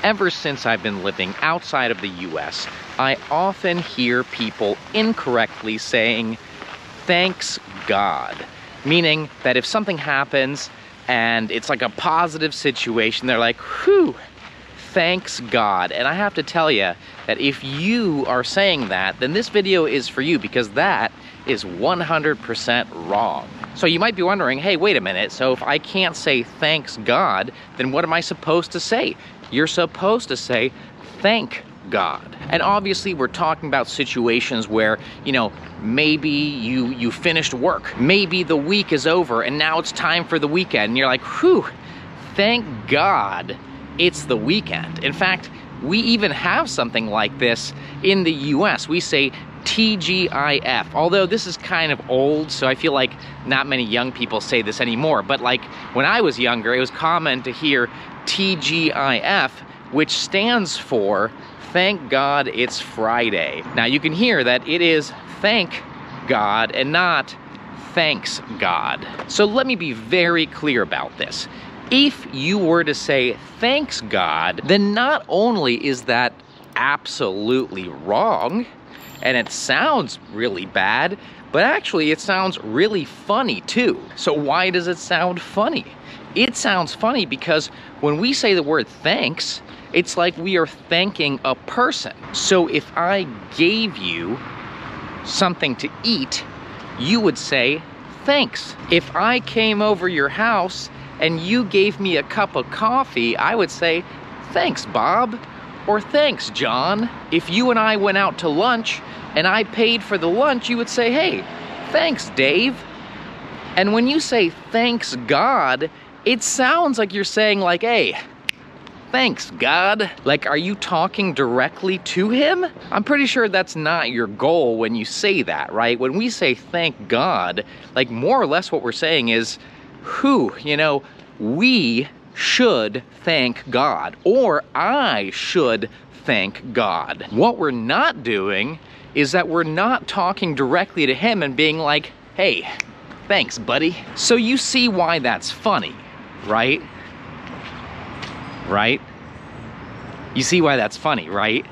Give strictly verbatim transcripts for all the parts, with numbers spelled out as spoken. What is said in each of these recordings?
Ever since I've been living outside of the U S, I often hear people incorrectly saying, thanks God. Meaning that if something happens and it's like a positive situation, they're like, whew, thanks God. And I have to tell you that if you are saying that, then this video is for you, because that is one hundred percent wrong. So you might be wondering, hey, wait a minute, so if I can't say thanks God, then what am I supposed to say? You're supposed to say thank God. And obviously we're talking about situations where, you know, maybe you you finished work, maybe the week is over and now it's time for the weekend, and you're like, whew, thank God it's the weekend. In fact, we even have something like this in the U S. We say T G I F, although this is kind of old, so I feel like not many young people say this anymore. But like when I was younger, it was common to hear T G I F, which stands for thank God it's Friday. Now you can hear that it is thank God and not thanks God. So let me be very clear about this. If you were to say thanks God, then not only is that absolutely wrong, and it sounds really bad, but actually it sounds really funny too. So why does it sound funny? It sounds funny because when we say the word thanks, it's like we are thanking a person. So if I gave you something to eat, you would say thanks. If I came over your house and you gave me a cup of coffee, I would say thanks, Bob, or thanks, John. If you and I went out to lunch and I paid for the lunch, you would say, hey, thanks, Dave. And when you say thanks, God, it sounds like you're saying like, hey, thanks, God. Like, are you talking directly to him? I'm pretty sure that's not your goal when you say that, right? When we say thank God, like more or less what we're saying is, who, you know, we should thank God, or I should thank God. What we're not doing is that we're not talking directly to him and being like, hey, thanks, buddy. So you see why that's funny, right? Right? You see why that's funny, right?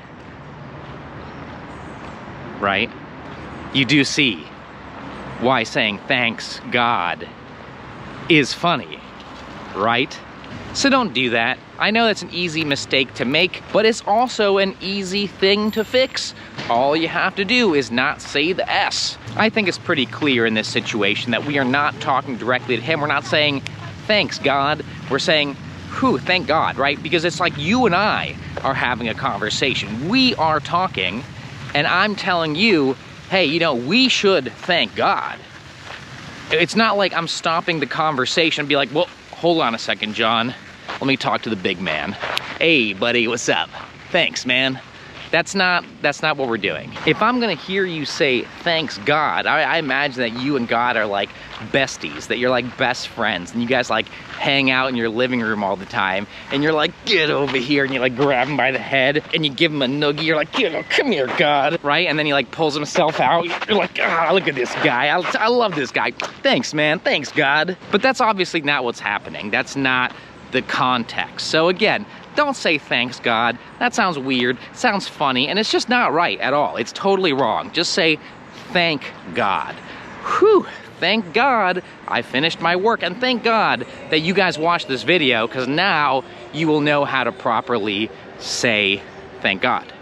Right? You do see why saying thanks God is funny, right? So don't do that. I know that's an easy mistake to make, but it's also an easy thing to fix. All you have to do is not say the S. I think it's pretty clear in this situation that we are not talking directly to him. We're not saying, thanks, God. We're saying, whew, thank God, right? Because it's like you and I are having a conversation. We are talking, and I'm telling you, hey, you know, we should thank God. It's not like I'm stopping the conversation and be like, well, hold on a second, John. Let me talk to the big man. Hey, buddy, what's up? Thanks, man. That's not, that's not what we're doing. If I'm gonna hear you say, thanks God, I, I imagine that you and God are like besties, that you're like best friends, and you guys like hang out in your living room all the time, and you're like, get over here, and you like grab him by the head, and you give him a noogie, you're like, get, come here, God, right? And then he like pulls himself out, you're like, ah, look at this guy, I, I love this guy. Thanks, man, thanks, God. But that's obviously not what's happening. That's not the context. So again, don't say thanks, God. That sounds weird, sounds funny, and it's just not right at all. It's totally wrong. Just say, thank God. Whew, thank God I finished my work, and thank God that you guys watched this video, because now you will know how to properly say thank God.